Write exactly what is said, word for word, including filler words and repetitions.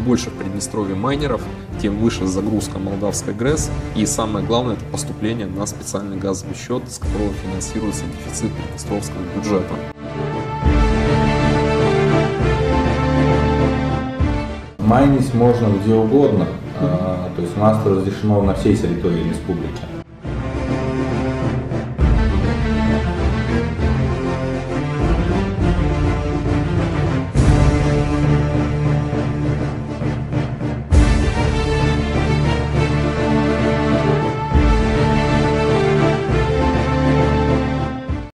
больше в Приднестровье майнеров, тем выше загрузка молдавской ГРЭС. И самое главное, это поступление на специальный газовый счет, с которого финансируется дефицит приднестровского бюджета. Майнить можно где угодно, то есть у нас это разрешено на всей территории республики.